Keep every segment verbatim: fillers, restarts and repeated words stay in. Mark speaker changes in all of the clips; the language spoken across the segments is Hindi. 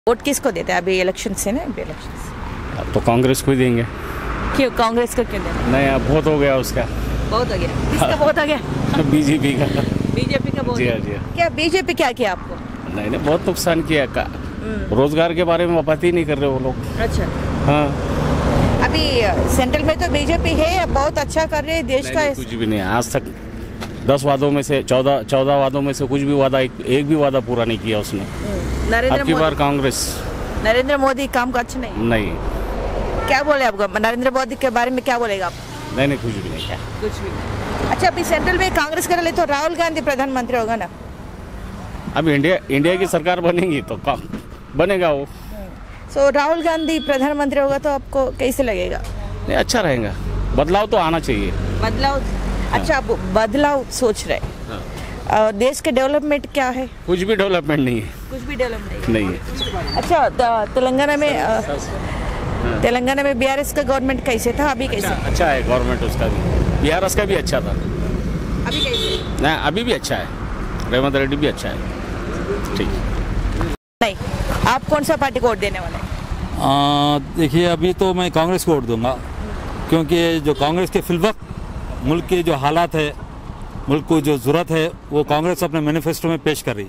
Speaker 1: वोट किसको देते हैं अभी इलेक्शन से ना अभी इलेक्शन से?
Speaker 2: अब तो कांग्रेस को ही देंगे।
Speaker 1: क्यों कांग्रेस को क्यों देना?
Speaker 2: नहीं अब बहुत हो गया उसका।
Speaker 1: बहुत हो गया। किसका बहुत हो गया?
Speaker 2: बीजेपी का।
Speaker 1: बीजेपी का बहुत।
Speaker 2: जी हाँ जी हाँ।
Speaker 1: क्या बीजेपी क्या किया आपको?
Speaker 2: नहीं नहीं बहुत नुकसान किया का रोजगार के बारे में बात ही नहीं कर रहे वो लोग।
Speaker 1: अच्छा
Speaker 2: हाँ
Speaker 1: अभी सेंट्रल में तो बीजेपी है, बहुत अच्छा कर रहे हैं देश
Speaker 2: नहीं,
Speaker 1: का।
Speaker 2: नहीं, कुछ भी नहीं आज तक दस वादों में से चौदह चौदह वादों में से कुछ भी वादा एक, एक भी वादा पूरा नहीं किया उसने।
Speaker 1: नरेंद्र
Speaker 2: अब की बार
Speaker 1: मोदी
Speaker 2: कांग्रेस।
Speaker 1: नरेंद्र मोदी काम का अच्छा नहीं
Speaker 2: नहीं
Speaker 1: क्या बोले आपको नरेंद्र मोदी के बारे में क्या बोलेगा आप?
Speaker 2: नहीं नहीं कुछ भी नहीं किया।
Speaker 1: कुछ भी नहीं। अच्छा अभी सेंट्रल में कांग्रेस कर ले तो राहुल गांधी प्रधानमंत्री होगा ना?
Speaker 2: अब इंडिया इंडिया की सरकार बनेगी तो कब बनेगा वो।
Speaker 1: सो राहुल गांधी प्रधानमंत्री होगा तो आपको कैसे लगेगा?
Speaker 2: नहीं अच्छा रहेगा, बदलाव तो आना चाहिए।
Speaker 1: बदलाव अच्छा आप बदलाव सोच रहे हैं। देश के डेवलपमेंट क्या है?
Speaker 2: कुछ भी डेवलपमेंट नहीं है।
Speaker 1: कुछ भी डेवलपमेंट
Speaker 2: नहीं है।
Speaker 1: अच्छा त- तेलंगाना में अ, तेलंगाना में बीआरएस का गवर्नमेंट कैसे था अभी कैसे?
Speaker 2: अच्छा, अच्छा है गवर्नमेंट उसका भी, बिहार का भी अच्छा था।
Speaker 1: अभी कैसे?
Speaker 2: नहीं अभी भी अच्छा है, रेवंत रेड्डी भी अच्छा है। ठीक
Speaker 1: नहीं आप कौन सा पार्टी को वोट देने वाले हैं?
Speaker 3: देखिए अभी तो मैं कांग्रेस को वोट दूंगा, क्योंकि जो कांग्रेस के फिलवक्त मुल्क के जो हालात है, मुल्क को जो ज़रूरत है वो कांग्रेस अपने मैनिफेस्टो में पेश कर रही।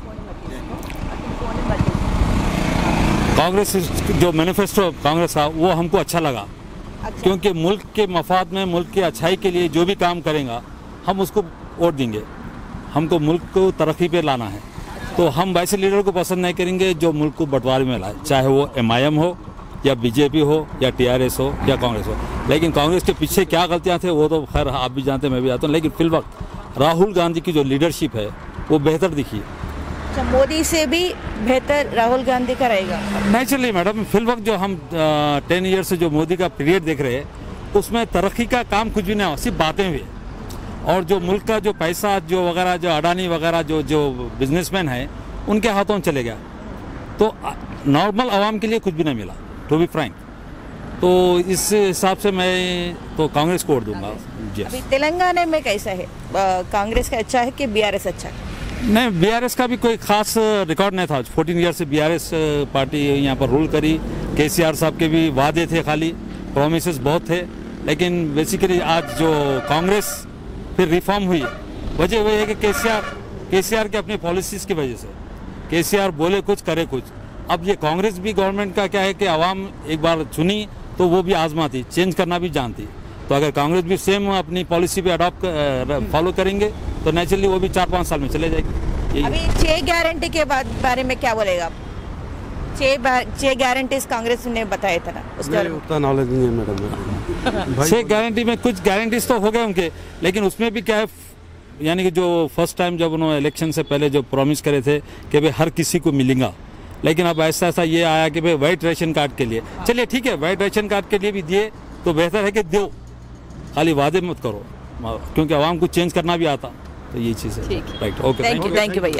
Speaker 3: कांग्रेस जो मैनिफेस्टो कांग्रेस का वो हमको अच्छा लगा।
Speaker 1: अच्छा।
Speaker 3: क्योंकि मुल्क के मफाद में, मुल्क की अच्छाई के लिए जो भी काम करेगा हम उसको वोट देंगे। हमको मुल्क को तरक्की पे लाना है, तो हम वैसे लीडर को पसंद नहीं करेंगे जो मुल्क को बंटवारे में लाए, चाहे वो एम आई एम हो या बीजेपी हो या टी आर एस हो या कांग्रेस हो। लेकिन कांग्रेस के पीछे क्या गलतियां थे वो तो खैर आप भी जानते हैं, मैं भी जानता हूँ। लेकिन फिलवक्त राहुल गांधी की जो लीडरशिप है वो बेहतर दिखी।
Speaker 1: अच्छा मोदी से भी बेहतर राहुल गांधी का रहेगा?
Speaker 3: नेचुरली मैडम, फिलवक्त जो हम टेन ईयर से जो मोदी का पीरियड देख रहे हैं उसमें तरक्की का काम कुछ भी नहीं हुआ, सिर्फ बातें हुई। और जो मुल्क का जो पैसा जो वगैरह जो अडानी वगैरह जो जो बिजनेसमैन है उनके हाथों में चले गया, तो नॉर्मल आवाम के लिए कुछ भी नहीं मिला, टू बी फ्रैंक। तो इस हिसाब से मैं तो कांग्रेस को वोट दूंगा। जी
Speaker 1: अभी तेलंगाना में कैसा है? कांग्रेस का अच्छा है कि बीआरएस अच्छा है?
Speaker 3: नहीं, बीआरएस का भी कोई खास रिकॉर्ड नहीं था। चौदह ईयर से बीआरएस पार्टी यहाँ पर रूल करी। केसीआर साहब के भी वादे थे, खाली प्रोमिसेस बहुत थे। लेकिन बेसिकली आज जो कांग्रेस फिर रिफॉर्म हुई, वजह वही है कि केसीआर केसीआर के अपनी पॉलिसीज की वजह से केसीआर बोले कुछ करे कुछ। अब ये कांग्रेस भी गवर्नमेंट का क्या है कि आवाम एक बार चुनी तो वो भी आजमाती, चेंज करना भी जानती। तो अगर कांग्रेस भी सेम अपनी पॉलिसी पे अडॉप्ट फॉलो करेंगे तो नेचुरली वो भी चार पाँच साल में चले जाएगी।
Speaker 1: अभी छह गारंटी के बाद बारे में क्या बोलेगा आप? छह छह गारंटीज कांग्रेस ने बताया था ना, उसके बारे में
Speaker 4: उतना नॉलेज नहीं है मैडम।
Speaker 3: छह गारंटी में कुछ गारंटीज तो हो गए उनके, लेकिन उसमें भी क्या है, यानी कि जो फर्स्ट टाइम जब उन्होंने इलेक्शन से पहले जो प्रॉमिस करे थे कि भाई हर किसी को मिलेगा, लेकिन अब ऐसा ऐसा ये आया कि भाई वाइट राशन कार्ड के लिए, चलिए ठीक है वाइट राशन कार्ड के लिए भी दिए तो बेहतर है कि दो, खाली वादे मत करो, क्योंकि आवाम को चेंज करना भी आता। तो ये चीज़ है। Right, okay,
Speaker 1: thank you thank you भैया।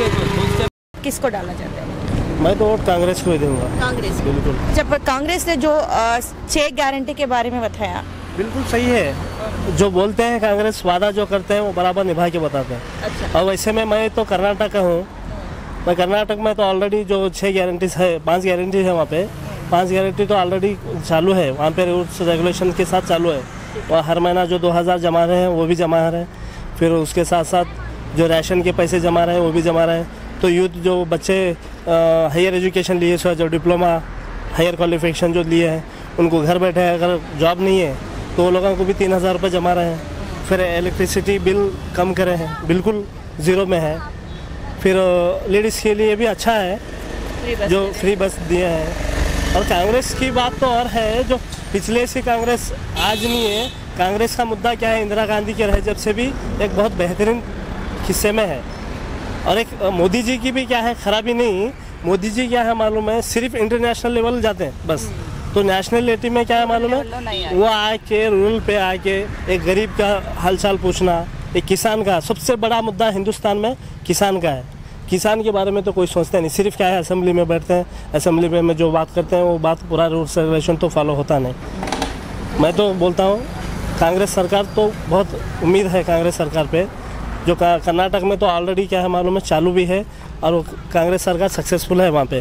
Speaker 1: किसको डालना चाहते हैं?
Speaker 4: मैं तो वोट कांग्रेस को ही दूंगा।
Speaker 1: कांग्रेस
Speaker 4: बिल्कुल।
Speaker 1: जब कांग्रेस ने जो अ, छह गारंटी के बारे में बताया,
Speaker 4: बिल्कुल सही है। जो बोलते हैं कांग्रेस, वादा जो करते हैं वो बराबर निभा के बताते हैं।
Speaker 1: अच्छा।
Speaker 4: और वैसे में मैं तो कर्नाटक का हूँ। मैं कर्नाटक में तो ऑलरेडी जो छः गारंटीज है, पांच गारंटी है वहाँ पे, पांच गारंटी तो ऑलरेडी चालू है वहाँ पे, रूल्स रेगुलेशन के साथ चालू है। और हर महीना जो दो हज़ार जमा रहे हैं वो भी जमा रहे हैं। फिर उसके साथ साथ जो राशन के पैसे जमा रहे हैं वो भी जमा रहे हैं। तो यूथ जो बच्चे हायर एजुकेशन लिए, सो जो डिप्लोमा हायर क्वालिफिकेशन जो लिए हैं, उनको घर बैठे अगर जॉब नहीं है तो वो लोगों को भी तीन हज़ार रुपये जमा रहे हैं। फिर इलेक्ट्रिसिटी बिल कम करे हैं, बिल्कुल ज़ीरो में है। फिर लेडीज़ के लिए भी अच्छा है जो फ्री बस दिए हैं। और कांग्रेस की बात तो और है, जो पिछले से कांग्रेस आज नहीं है। कांग्रेस का मुद्दा क्या है, इंदिरा गांधी के रहे जब से भी एक बहुत बेहतरीन हिस्से में है। और एक मोदी जी की भी क्या है, खराबी नहीं। मोदी जी क्या है मालूम है, सिर्फ इंटरनेशनल लेवल जाते हैं बस। तो नेशनलिटी में क्या है मालूम है, वो आके रूरल पे आके एक गरीब का हालचाल पूछना, एक किसान का सबसे बड़ा मुद्दा हिंदुस्तान में किसान का है। किसान के बारे में तो कोई सोचता नहीं, सिर्फ क्या है असेंबली में बैठते हैं, असेंबली में जो बात करते हैं वो बात पूरा रूल्स रेगुलेशन तो फॉलो होता नहीं। मैं तो बोलता हूँ कांग्रेस सरकार तो बहुत उम्मीद है कांग्रेस सरकार पे, जो कर्नाटक में तो ऑलरेडी क्या है मालूम है चालू भी है और वो कांग्रेस सरकार सक्सेसफुल है वहाँ पे।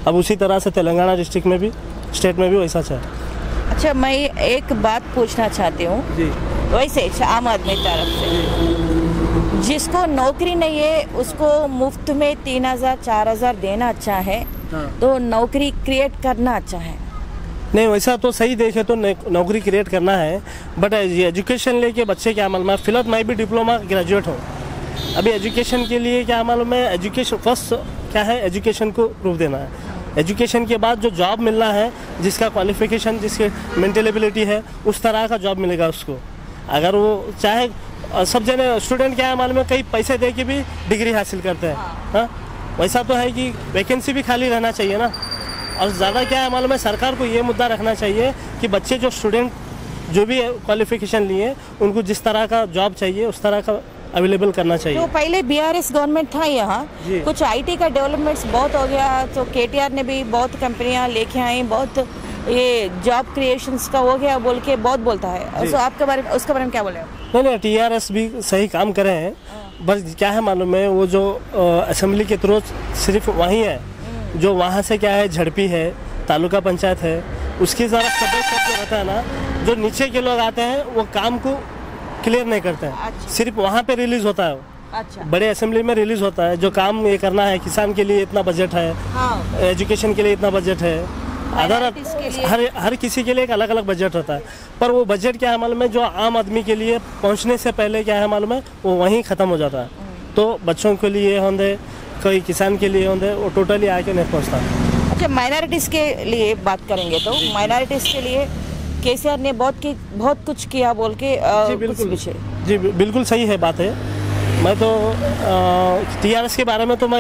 Speaker 4: अब उसी तरह से तेलंगाना डिस्ट्रिक्ट में भी, स्टेट में भी वैसा है।
Speaker 1: अच्छा, मैं एक बात पूछना चाहती हूँ
Speaker 4: जी।
Speaker 1: वैसे आम आदमी तरफ से, जिसको नौकरी नहीं है उसको मुफ्त में तीन हजार चार हजार देना अच्छा है,
Speaker 4: हाँ।
Speaker 1: तो नौकरी क्रिएट करना अच्छा है।
Speaker 4: नहीं, वैसा तो सही देखे तो नौकरी क्रिएट करना है, बट एजुकेशन लेके बच्चे क्या मालूम है, फिलहाल मैं भी डिप्लोमा ग्रेजुएट हूँ। अभी एजुकेशन के लिए क्या मालूम है, एजुकेशन फर्स्ट क्या है, एजुकेशन को प्रूफ देना है। एजुकेशन के बाद जो जॉब मिलना है, जिसका क्वालिफिकेशन, जिसकी मेंटल एबिलिटी है, उस तरह का जॉब मिलेगा उसको। अगर वो चाहे, सब जने स्टूडेंट क्या है मालूम है, कई पैसे दे के भी डिग्री हासिल करते हैं, हाँ। वैसा तो है कि वैकेंसी भी खाली रहना चाहिए ना। और ज़्यादा क्या है मालूम है, सरकार को ये मुद्दा रखना चाहिए कि बच्चे जो स्टूडेंट जो भी क्वालिफिकेशन लिए, उनको जिस तरह का जॉब चाहिए उस तरह का अवेलेबल करना चाहिए।
Speaker 1: तो पहले बीआरएस गवर्नमेंट था यहाँ,
Speaker 4: जी।
Speaker 1: कुछ आईटी का डेवलपमेंट्स बहुत हो गया, तो केटीआर ने भी बहुत कंपनियां लेके आई, बहुत ये जॉब क्रिएशंस का हो गया बोल के बहुत बोलता है। तो आपके बारे में, उसके बारे में क्या बोले?
Speaker 4: नहीं नहीं, टीआरएस भी सही काम करे हैं, बस क्या है मालूम है, वो जो असेंबली के थ्रू सिर्फ वहीं है, जो वहाँ से क्या है, झड़पी है, तालुका पंचायत है, उसकी सारा सदस्य जो रहता है ना, जो नीचे के लोग आते हैं वो काम को क्लियर नहीं करते हैं।
Speaker 1: अच्छा।
Speaker 4: सिर्फ वहाँ पे रिलीज होता है।
Speaker 1: अच्छा।
Speaker 4: बड़े असेंबली में रिलीज होता है, जो काम ये करना है, किसान के लिए इतना बजट है,
Speaker 1: हाँ।
Speaker 4: एजुकेशन के लिए इतना बजट है, अदर
Speaker 1: Minorities के लिए।
Speaker 4: हर हर किसी के लिए एक अलग अलग बजट होता है। पर वो बजट क्या है मालूम है, जो आम आदमी के लिए पहुंचने से पहले क्या है मालूम है, वो वहीं ख़त्म हो जाता है। तो बच्चों के लिए होंगे, कोई किसान के लिए होंगे, वो टोटली आके नहीं पहुंचता।
Speaker 1: अच्छा, माइनॉरिटीज़ के लिए बात करेंगे तो माइनॉरिटीज़ के लिए केसीआर ने बहुत की बहुत कुछ किया बोल के आ,
Speaker 4: जी
Speaker 1: कुछ
Speaker 4: बिल्कुल,
Speaker 1: विषय।
Speaker 4: जी बिल्कुल सही है, बात है। मैं तो टीआरएस के बारे में तो मैं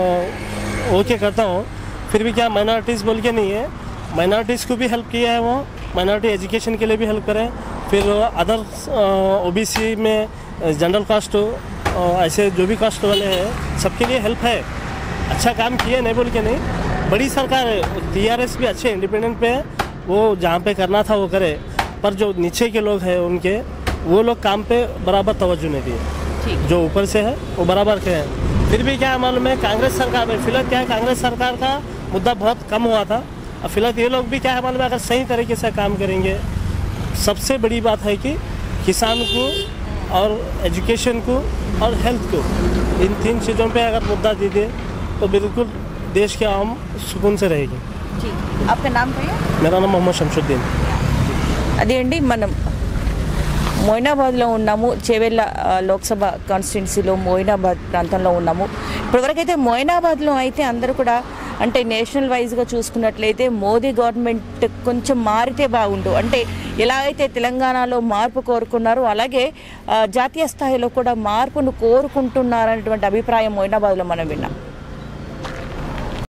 Speaker 4: ओके करता हूँ, फिर भी क्या माइनॉरिटीज़ बोल के नहीं है, माइनॉरिटीज़ को भी हेल्प किया है वो, माइनॉरिटी एजुकेशन के लिए भी हेल्प करें, फिर अदर ओबीसी में जनरल कास्ट, ऐसे जो भी कास्ट वाले हैं सबके लिए हेल्प है। अच्छा काम किए, नहीं बोल के नहीं, बड़ी सरकार है, टीआरएस भी अच्छे इंडिपेंडेंट पे है, वो जहाँ पे करना था वो करे, पर जो नीचे के लोग हैं उनके, वो लोग काम पे बराबर तवज्जो नहीं दिए, जो ऊपर से है वो बराबर के हैं। फिर भी क्या मालूम है, कांग्रेस सरकार में फिलहाल क्या है, कांग्रेस सरकार का मुद्दा बहुत कम हुआ था, और फिलहाल ये लोग भी क्या है मालूम है, अगर सही तरीके से काम करेंगे, सबसे बड़ी बात है कि किसान को और एजुकेशन को और हेल्थ को, इन तीन चीज़ों पे अगर मुद्दा दे दे तो बिल्कुल देश के आम सुकून से रहेगी।
Speaker 1: जी, आपका नाम क्या है?
Speaker 4: मेरा नाम मोहम्मद शमशुद्दीन।
Speaker 1: అదే అండి, మనం మోయినాబాద్లో ఉన్నాము, చేవెళ్ళ లోక్సభ కాన్స్టిట్యున్సీలో మోయినాబాద్ ప్రాంతంలో ఉన్నాము. ఇప్పటివరకైతే మోయినాబాద్లో అయితే అందరూ కూడా అంటే నేషనల్ వైజ్గా చూసుకున్నట్లయితే మోదీ గవర్నమెంట్ కొంచెం మారితే బాగుండు, అంటే ఎలా అయితే తెలంగాణలో మార్పు కోరుకున్నారో అలాగే జాతీయ స్థాయిలో కూడా మార్పును కోరుకుంటున్నారనేటువంటి అభిప్రాయం మోయినాబాద్లో మనం విన్నాం.